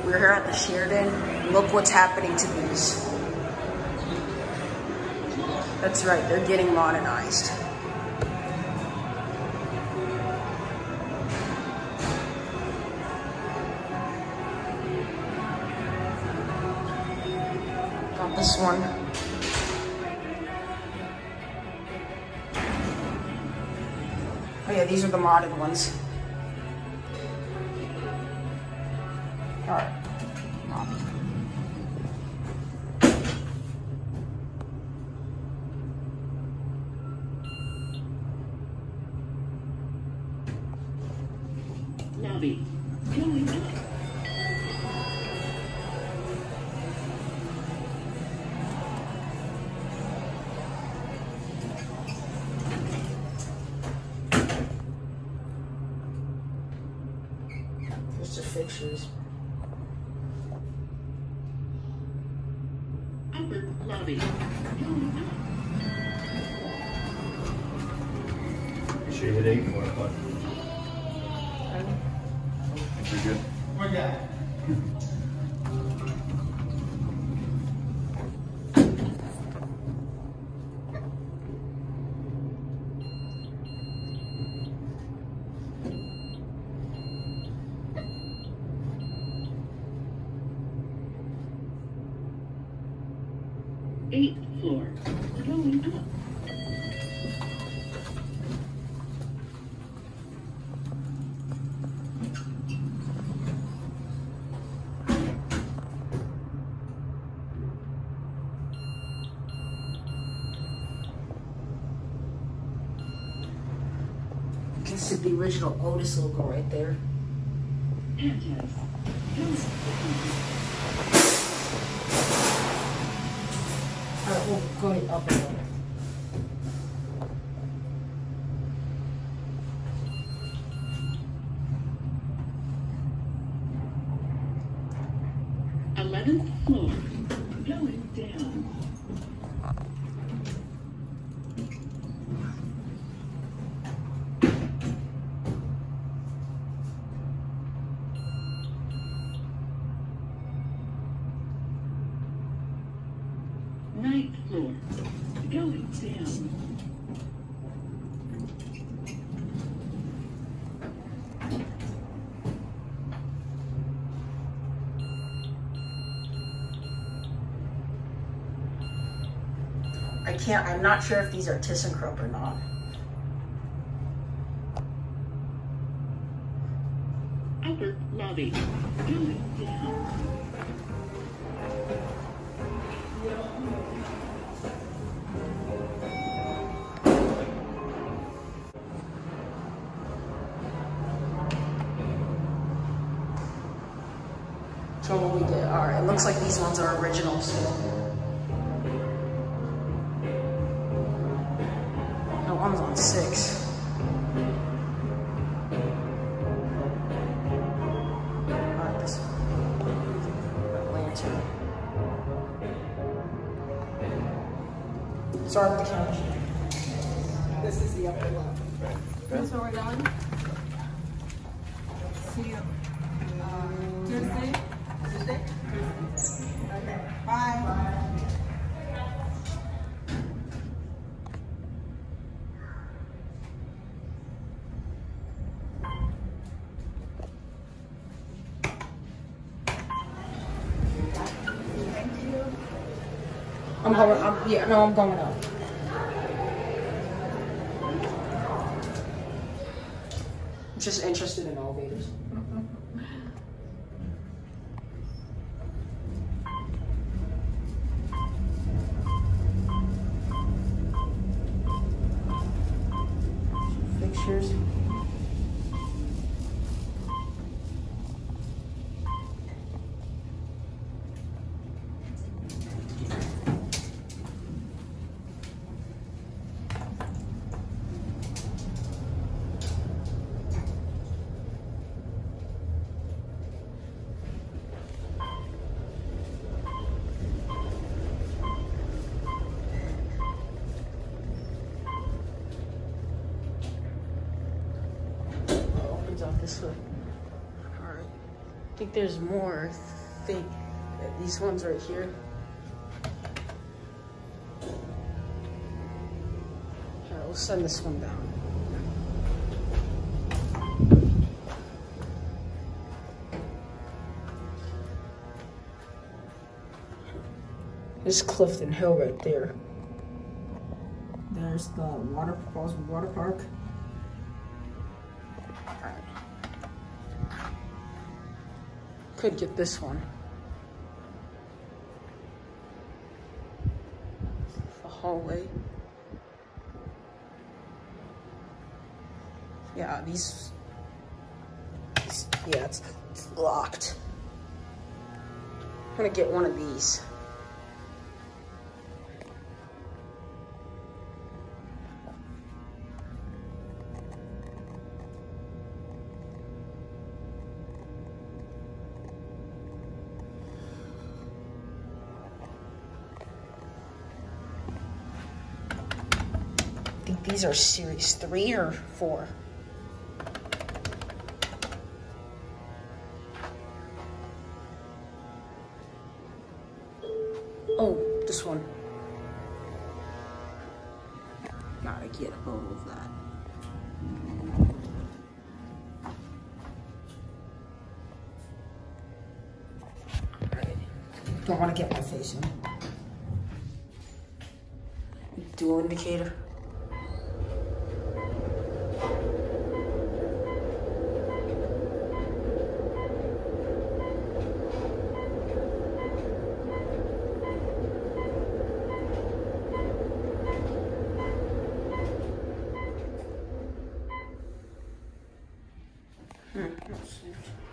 We're here at the Sheraton. Look what's happening to these. That's right, they're getting modernized. Got this one. Oh yeah, these are the modded ones. Alright. Lobby. Going up. Here's the fixtures. Upper lobby. Going up. You sure you hit 8 or what? You're good. We're good. Eighth floor. Going up. You can see the original Otis logo right there. Antis. Alright, we'll go up a little. Eleventh floor. Going down. Ninth floor. Going down. I'm not sure if these are ThyssenKrupp or not. Upper lobby. Going down. So what we did, alright, it looks like these ones are originals. No, one's on 6. Alright, this lantern. Sorry with the camera. This is the upper left. That's where we're going? See you. Tuesday? Tuesday? Okay. Bye. I'm going up. Yeah, no, I'm going up. I'm just interested in elevators. Fixtures. Out this way. Alright. I think there's more. I think these ones right here. Alright, we'll send this one down. This is Clifton Hill right there. There's the Fallsview water park. Alright. Could get this one. The hallway. Yeah, these yeah, it's locked. I'm gonna get one of these. I think these are series 3 or 4. Oh, this one. Gotta get a photo of that. Alright. Don't want to get my face in. Dual indicator. Let's see.